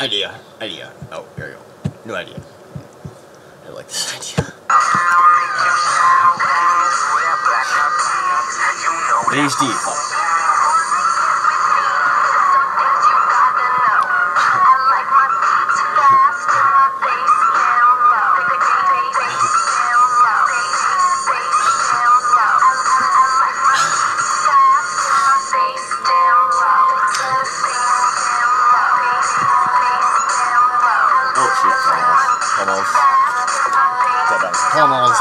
Idea. Oh, here we go. New idea. I like this idea. HD. Almost.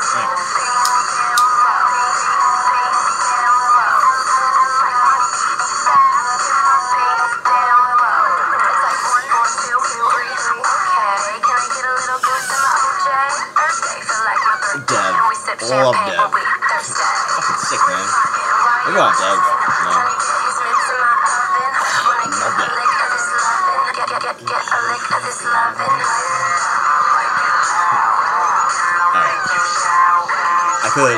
Dev. Love Dev. Fucking sick, man. Look at Dev, man. Love Dev. I could.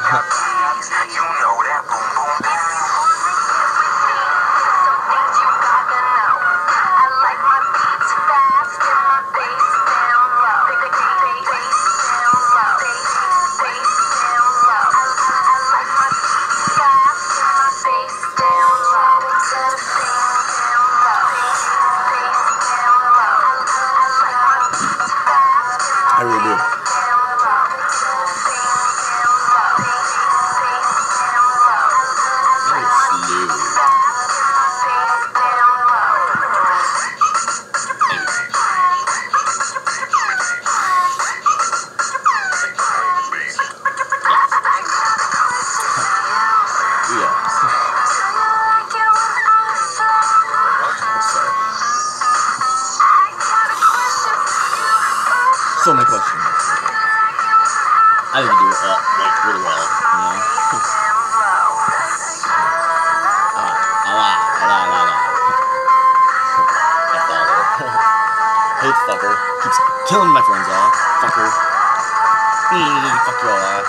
I really do. So many questions. I think you do it like really well, you know. Hey, fucker. Keeps killing my friends off. Fucker. Fuck you all that.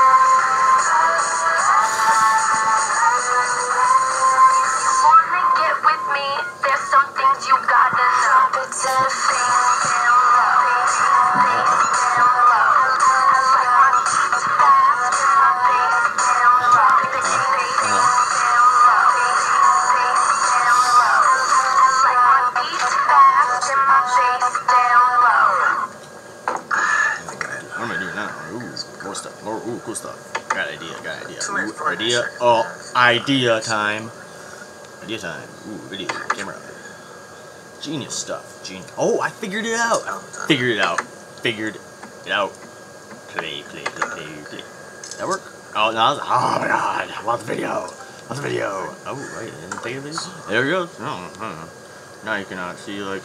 What am I doing now? Ooh, more stuff. Ooh, cool stuff. Got idea. Ooh, idea. Oh, idea time. Idea time. Ooh, video. Camera. Genius stuff. Genius. Oh, I figured it out. Figured it out. Play. That work? Oh, no. Oh, my God. Watch the video. Oh, wait. Didn't take a video? There we go. Now you cannot see, like,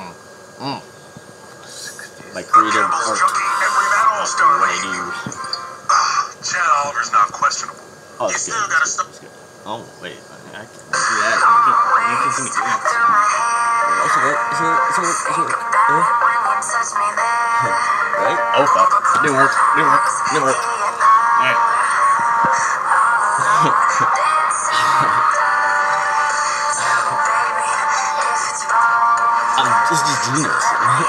my creative art. What I do. Chad Oliver's not questionable. Oh, it's good. Oh, wait. I can do that. You can see me. Right? Oh, fuck. Didn't work. Alright. This is genius.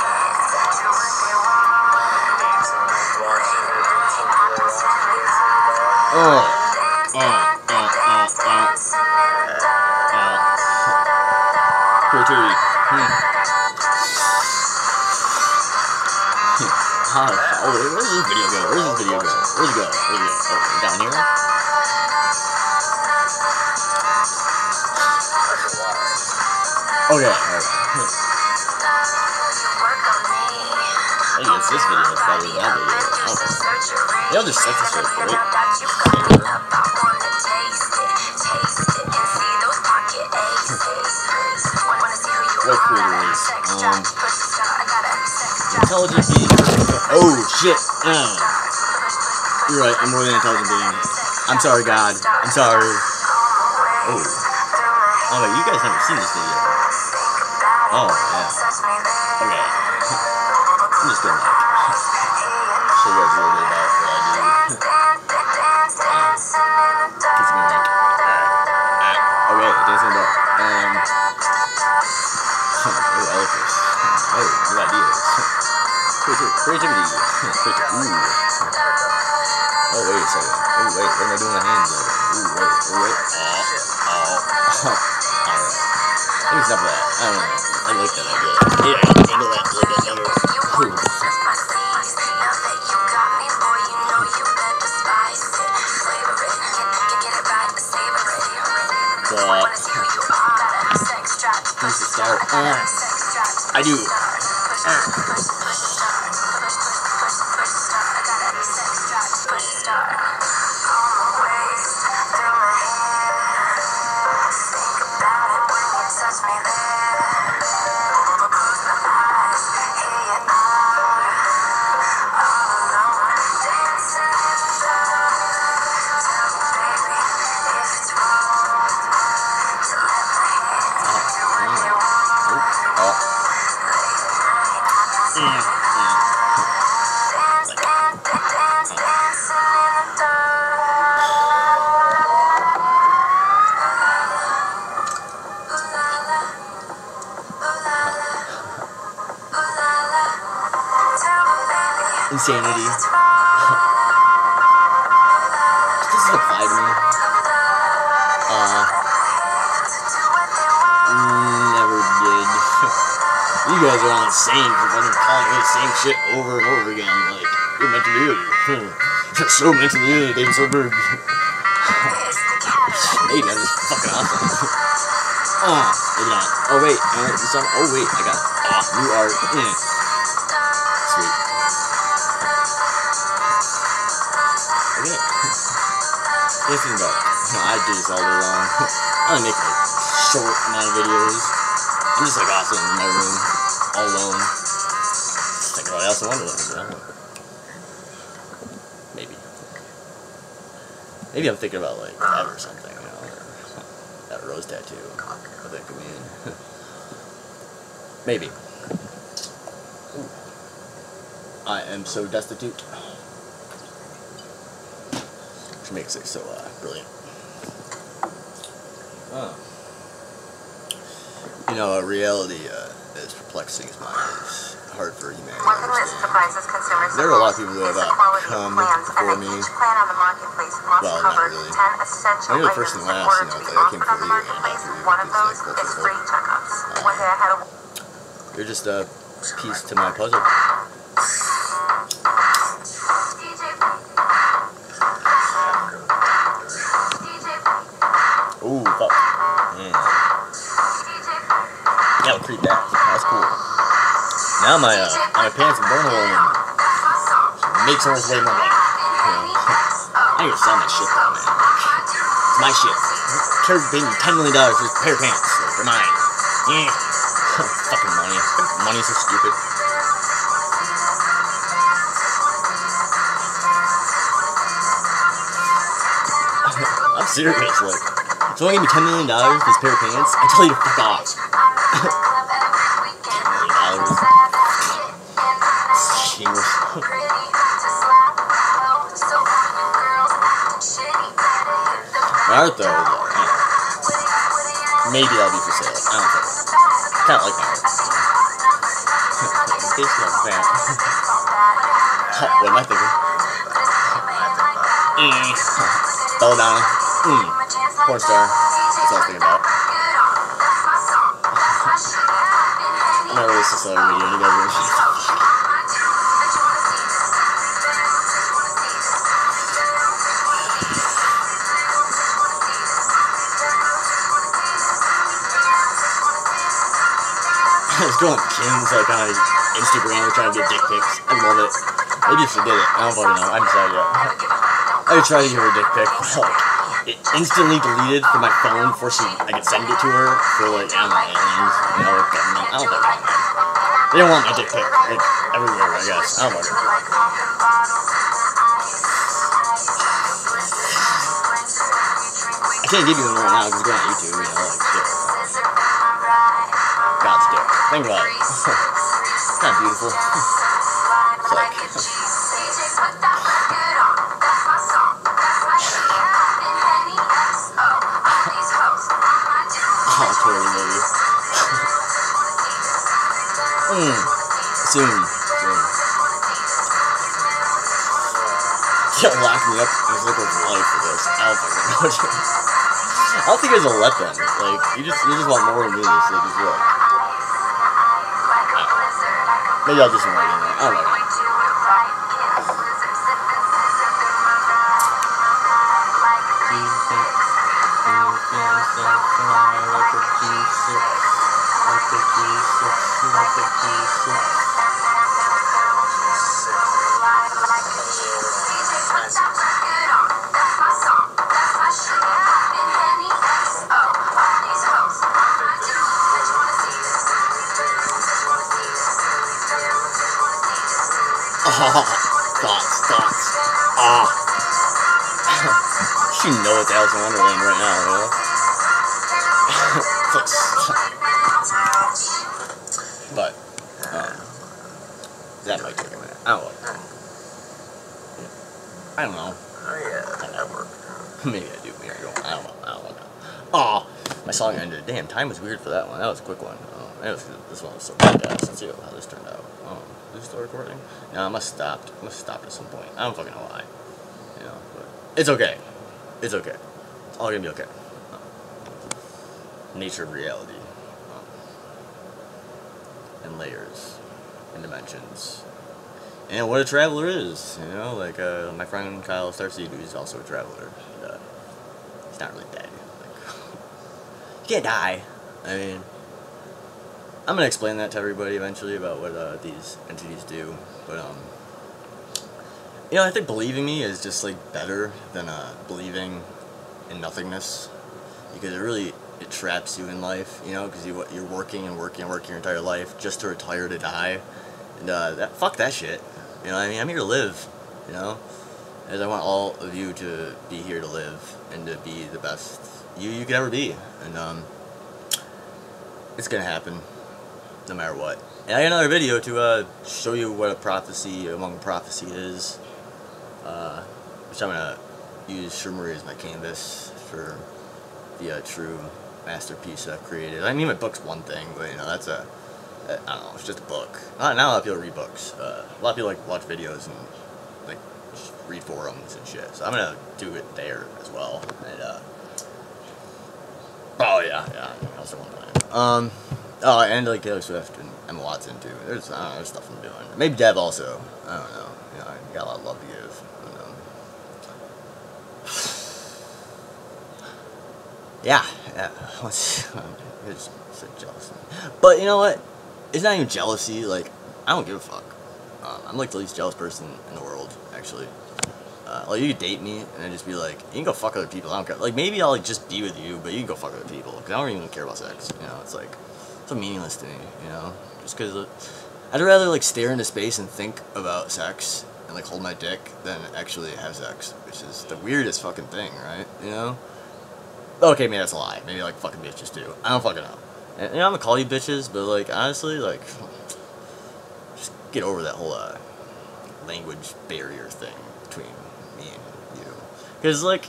Creativity. Oh, where does this video go? Where's it go? Oh, down here? Okay, alright. I guess this video is better than that video. Okay. Y'all just set this up, right? What creator is? Intelligent being. Oh, shit. You're right, I'm more than an intelligent being. I'm sorry, God. I'm sorry. Oh. Oh, wait, you guys haven't seen this video. Oh, yeah. Okay. I'm just gonna, show you guys a little bit about what I do. It's been like, okay, dancing about. Oh, I like this. Creativity. Ooh. Oh, wait a second. Oh, wait. What am I doing with my hands? Ooh, wait. Oh, wait. Alright. I think it's enough of that. I don't know. I like that idea. Yeah, I can handle that a little bit better. Ooh. Where's the start? I do. Insanity. This doesn't apply to me. Never did. You guys are on the same for fucking calling me the same shit over and over again. Like, you're mentally ill. You're so mentally ill, David Silverberg. Maybe I'm just fucking awesome. Maybe not. Oh wait, oh wait, I got new art. Sweet. Okay. Thinking about, I do this all day long. I only make like short amount of videos. I'm just like awesome in my room, all alone. Just thinking about Alice in Wonderland, you know? Maybe I'm thinking about like that or something, you know, or that rose tattoo. What that could mean. Maybe. Ooh. I am so destitute. Which makes it so brilliant. Oh. You know, reality is perplexing as mine is hard for humanity to understand. There are a lot of people who have come before me. Well, not really. Maybe the first and last, you know, like I came before you, and you're just a piece to my puzzle. Ooh, fuck. Yeah, I'll creep that. That's cool. Now my pants and burnhole and makes almost way more money. You know? I need to sell my shit though, man. It's my shit. Carrie paid me $10 million for this pair of pants. They're mine. Yeah. Fucking money. Money's so stupid. I'm serious, like. If someone gave me $10 million for this pair of pants, I tell you to fuck off. $10 million. Shameless. My art though, maybe that'll be for sale. I don't think so. Kind of like my art. Baseball fan. What am I thinking? Belladonna. Porn star. That's what I was thinking about. I'm not really this other video. You guys are this girl on Kim's like on Instagram trying to get dick pics. I love it. Maybe if she did it. I don't fucking know. I haven't decided yet. I could try to give her a dick pic. It instantly deleted from my phone before I could send it to her for like, I don't know, aliens, you know, government. I don't know. They don't want my dick pic. Like, everywhere, I guess. I don't know. I can't give you one right now because it's going on YouTube, you know, like, shit. God's dick. Think about it. It's kind of beautiful. It's like... oh, totally, baby. Soon. They'll lock me up in Zipple's life for this. I don't fucking know. I don't think there's a let them. Like, you just want more of me, so just look. Maybe I'll just write in there. I don't know. Thoughts. She knows it's Alice in Wonderland right now, you know? But, that might take a minute. I don't know. Oh yeah, that worked. Maybe I do, maybe I don't. I don't know. Oh, my song ended. Damn, time was weird for that one. That was a quick one. This one was so badass. Let's see how this turned out. Is this still recording? No, I must have stopped. I must have stopped at some point. I don't fucking know why. You know, but it's okay. It's okay. It's all gonna be okay. Nature of reality. And layers. And dimensions. And what a traveler is, you know, like, my friend Kyle Starseed, who's also a traveler, and, he's not really dead. Like, you can't die. I mean, I'm gonna explain that to everybody eventually about what, these entities do, but, you know, I think believing me is just, like, better than, believing in nothingness, because it traps you in life, you know, because you're working your entire life just to retire to die, and, fuck that shit. You know what I mean? I'm here to live, you know? As I want all of you to be here to live and to be the best you could ever be. And, it's gonna happen, no matter what. And I got another video to, show you what a prophecy among prophecy is, which I'm gonna use Shroomery as my canvas for the, true masterpiece I've created. I mean, my book's one thing, but, you know, that's I don't know, it's just a book. Not a lot of people read books. A lot of people like watch videos and like just read forums and shit. So I'm gonna do it there as well. And oh yeah, that's the one time. Oh, and like Taylor Swift and Emma Watson too. There's there's stuff I'm doing. Maybe Dev also. I don't know. You know, I got a lot of love to give. And, yeah. It's so jealous. But you know what? It's not even jealousy, like, I don't give a fuck. I'm like the least jealous person in the world, actually. Like, you could date me, and then just be like, you can go fuck other people, I don't care. Like, maybe I'll, like, just be with you, but you can go fuck other people, because I don't even care about sex, you know? It's like, so meaningless to me, you know? Just because, I'd rather, like, stare into space and think about sex, and, like, hold my dick, than actually have sex, which is the weirdest fucking thing, right? You know? Okay, maybe that's a lie. Maybe, like, fucking bitches, too. I don't fucking know. And, you know, I'm gonna call you bitches, but, like, honestly, like, just get over that whole, language barrier thing between me and you. Because, like,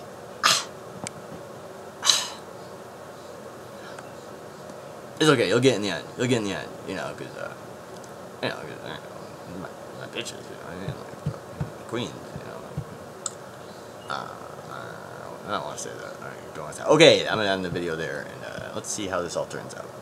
it's okay, you'll get in the end. You'll get in the end, you know, because, you know, my bitches, you know, I mean, like, queens, you know. I don't want to say that. I don't want to say that. Okay, I'm gonna end the video there, and, let's see how this all turns out.